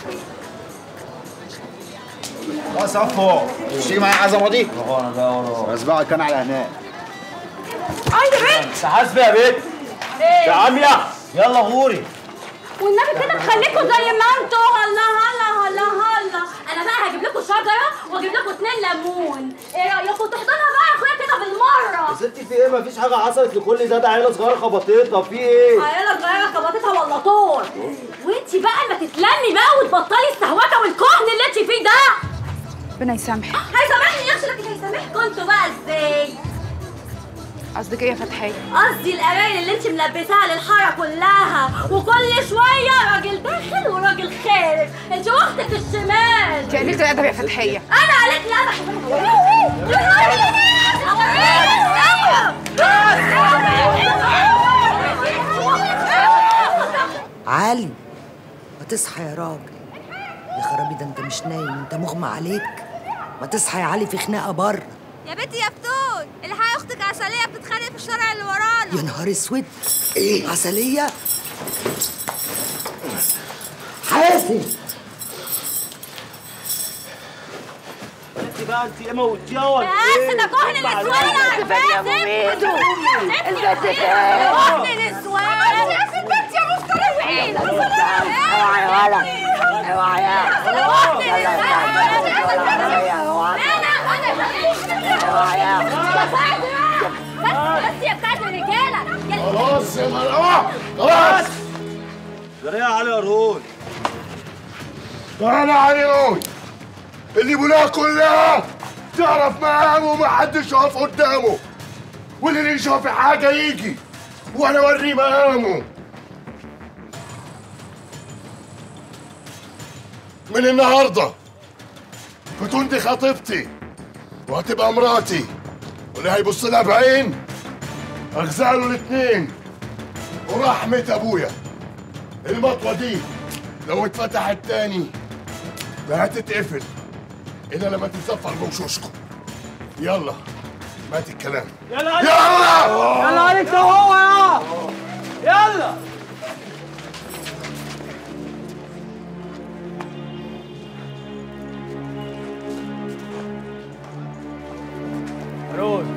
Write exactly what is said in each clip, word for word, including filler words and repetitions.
لا صفو مش تيجي معايا العزمه دي؟ اه انا جاي ورا. اسبقك كان على هناك. اه يا بنت حاسبه يا بنت. ايه يا عاميه يلا غوري. والنبي كده تخليكوا زي ما انتوا. هلا هلا هلا هلا. انا بقى هجيب لكم شجره واجيب لكم اتنين ليمون. ايه رايكم تحضنها بقى يا اخويا كده بالمره؟ يا ستي في ايه؟ مفيش حاجه حصلت لكل ده، ده عيله صغيره خبطتها. في ايه؟ عيله صغيره خبطتها ولا طول؟ وانتي بقى ما تتلمي بقى وتبطلي السهوكه والكهن اللي انتي فيه ده. ربنا يسامحك. هيسامحني يا اختي، لكن هيسامحكم انتوا بقى ازاي؟ قصدك ايه يا فتحيه؟ قصدي القرايل اللي انت ملبساها للحاره كلها، وكل شويه راجل داخل وراجل خارج. انت واختك الشمال. انت قليله الادب يا فتحيه. انا قلت الادب. علي ما تصحى يا راجل. يا خرابي ده انت مش نايم، انت مغمى عليك. ما تصحى يا علي، في خناقه بره. يا بنتي يا فتون الحقي اختك عسليه بتتخانق في الشارع اللي ورانا. يا نهار اسود، ايه عسليه؟ حاسب انت بقى انت ايه موتيها ولا بس ده كهن النسوان يا باسم. البنت كهن النسوان يا ست يا مفترضين. اوعى يا ولد، اوعى يا كهن بس يا بتاعت الرجاله. خلاص يا مروه خلاص. جري يا علي قرون. انا عليون اللي بلاها كلها تعرف مقامه ومحدش يقف قدامه، واللي يشوف حاجه يجي وانا اوريه مقامه. من النهارده فتون دي خطيبتي وهتبقى مراتي، واللي هيبص لها بعين اغزاله الاتنين. ورحمة ابويا المطوه دي لو اتفتحت تاني لا هتتقفل الا لما تتصفر بوشوشكم. يلا مات الكلام. يلا عليك. يلا يلا عليك ده هو يا يلا. روح.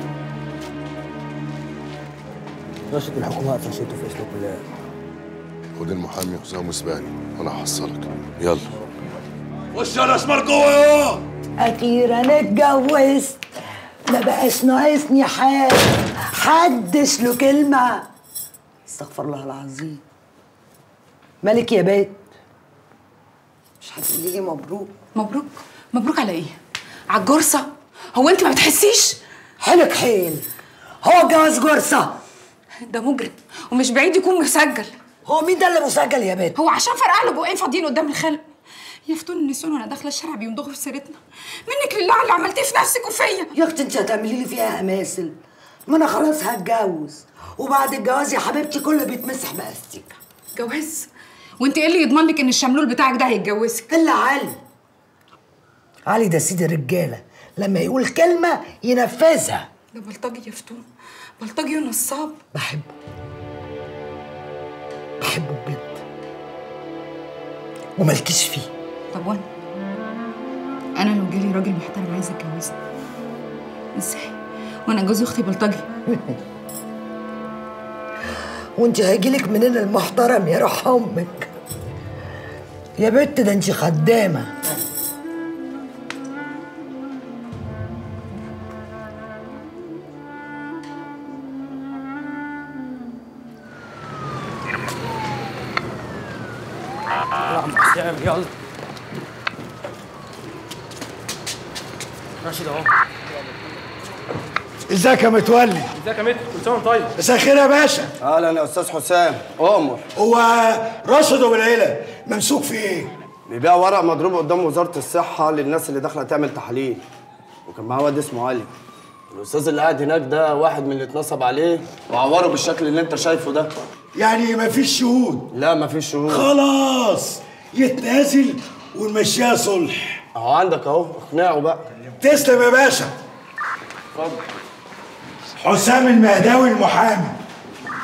رشد الحكومة قفشته في اسلوب الله. خد المحامي حسام وسباني وانا هحصلك. يلا وش الاسمر جوه يا. اخيرا اتجوزت، ما بقاش ناقصني حاجه، حدش له كلمه. استغفر الله العظيم. مالك يا بات؟ مش هتقولي لي مبروك؟ مبروك؟ مبروك على ايه؟ على الجرصه؟ هو انت ما بتحسيش؟ حيلك حيل، هو جواز جرصه؟ ده مجرم ومش بعيد يكون مسجل. هو مين ده اللي مسجل يا بات؟ هو عشان فرقع له بقين فاضيين قدام الخلق. يا فتون النسوان وانا داخله الشارع بيمضغوا في سيرتنا. منك لله على اللي عملتيه في نفسك وفيا. يا اختي انت هتعملي لي فيها اماثل؟ ما انا خلاص هتجوز، وبعد الجواز يا حبيبتي كله بيتمسح باستيكه. جواز؟ وانت ايه اللي يضمن لك ان الشملول بتاعك ده هيتجوزك؟ الا علي. علي ده سيد الرجاله، لما يقول كلمه ينفذها. ده بلطجي يا فتون، بلطجي ونصاب. بحبه بحبه بجد ومالكيش فيه. طب وانا انا لو جالي راجل محترم عايز يتجوزني ازاي وانا جوز اختي بلطجي؟ وانت هيجيلك منين المحترم يا روح امك يا بت؟ ده انت خدامه. يلا راشد اهو. ازيك يا متولي؟ ازيك يا متر؟ كل سنه وانت طيب. مساء الخير يا باشا. اهلا يا استاذ حسام. امر. هو راشد ابو العيله ممسوك في ايه؟ بيبيع ورق مضروب قدام وزاره الصحه للناس اللي داخله تعمل تحاليل، وكان معاه واد اسمه علي. الاستاذ اللي قاعد هناك ده واحد من اللي اتنصب عليه وعوره بالشكل اللي انت شايفه ده. يعني مفيش شهود؟ لا مفيش شهود. خلاص يتنازل ونمشيها صلح. اهو عندك اهو، اقنعه بقى. تسلم يا باشا. اتفضل. حسام المهداوي المحامي.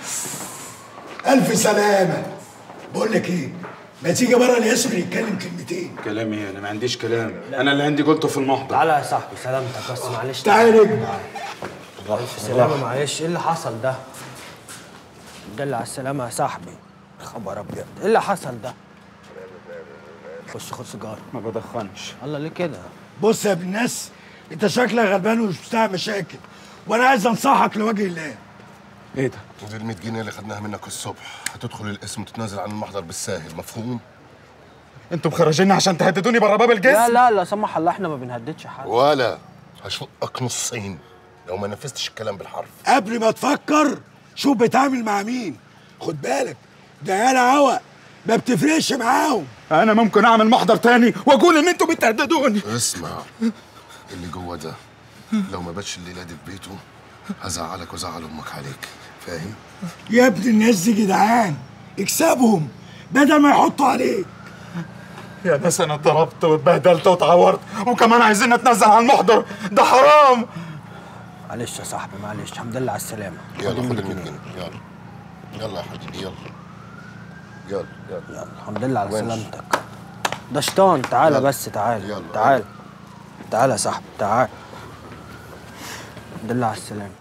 ألف سلامة. بقول لك إيه؟ ما تيجي بره القسم نتكلم كلمتين. كلمتين. كلام ايه؟ انا ما عنديش كلام، انا اللي عندي قلته في المحضر. تعالى يا صاحبي سلامتك بس معلش. تعالى نجم. ألف سلامة معلش، ايه اللي حصل ده؟ دل على السلامة يا صاحبي. خبر ابيض، ايه اللي حصل ده؟ خش خد سيجارة. ما بدخنش. الله ليه كده؟ بص يا ابن الناس، انت شكلك غلبان ومش بتاع مشاكل، وانا عايز انصحك لوجه الله. ايه ده؟ ودي ال مية جنيه اللي خدناها منك الصبح، هتدخل القسم وتتنازل عن المحضر بالساهل، مفهوم؟ انتوا مخرجيني عشان تهددوني بره باب الجسم؟ لا لا لا سمح الله، احنا ما بنهددش حد. ولا هشقك نصين لو ما نفذتش الكلام بالحرف. قبل ما تفكر شوف بتعامل مع مين. خد بالك ده عيال عوق ما بتفرقش معاهم. انا ممكن اعمل محضر تاني واقول ان انتوا بتهددوني. اسمع، اللي جوه ده لو ما باتش الليله دي في بيته هزعلك وزعل امك عليك، فاهم؟ يا ابن الناس دي جدعان، اكسبهم بدل ما يحطوا عليك. يا ناس انا اتضربت واتبهدلت واتعورت وكمان عايزين نتنزل على المحضر، ده حرام. معلش يا صاحبي معلش، الحمد لله على السلامة. يلا خد ال مية جنيه، يلا يلا يا حبيبي، يلا يلا يلا يلا الحمد لله على سلامتك. ده شيطان، تعالى يلا. بس تعالى يلا. تعالى تعالى يا صاحبي تعالى. الحمد لله على السلامة.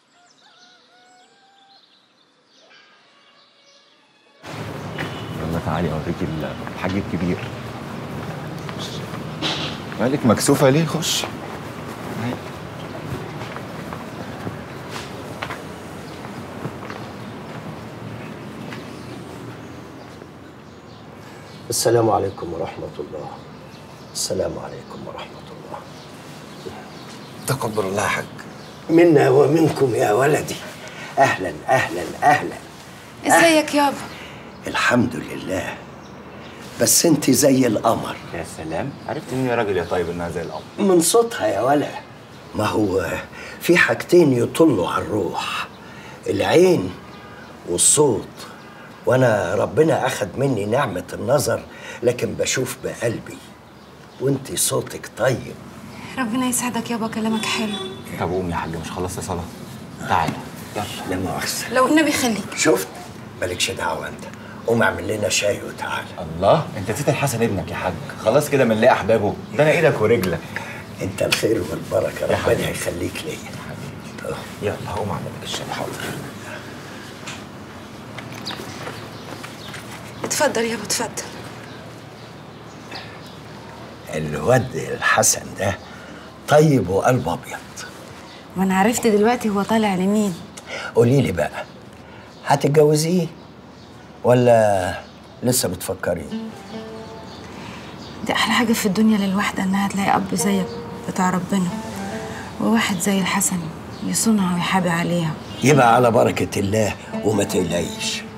يلا تعالي اوريك الحاج الكبير. مالك مكسوفة ليه؟ خش. السلام عليكم ورحمة الله. السلام عليكم ورحمة الله. تقبل الله يا حاج. منا ومنكم يا ولدي. أهلا أهلا أهلا. ازيك يابا؟ الحمد لله. بس انت زي القمر. يا سلام، عرفت مين يا راجل يا طيب انها زي القمر؟ من صوتها يا ولا. ما هو في حاجتين يطلوا على الروح، العين والصوت، وانا ربنا اخد مني نعمة النظر لكن بشوف بقلبي، وانت صوتك طيب. ربنا يسعدك يابا، كلامك حلو. طب قوم يا حاج، مش خلصت صلاة؟ تعالى يلا. لا مؤاخذة. لو النبي خليك. شفت؟ مالكش دعوة انت. قوم اعمل لنا شاي وتعالى. الله، انت نسيت الحسن ابنك يا حاج، خلاص كده بنلاقي احبابه، ده انا ايدك ورجلك. انت الخير والبركة، ربنا يخليك ليا. حبيبي يلا هقوم اعمل لك الشاي. حاضر. اتفضل يابا اتفضل. الواد الحسن ده طيب وقلب ابيض. ما انا عرفت دلوقتي هو طالع لمين. قولي لي بقى، هتتجوزيه ولا لسه بتفكري؟ دي احلى حاجه في الدنيا للواحده انها تلاقي اب زيك بتاع ربنا، وواحد زي الحسن يصونها ويحابي عليها. يبقى على بركه الله وما تقلقيش.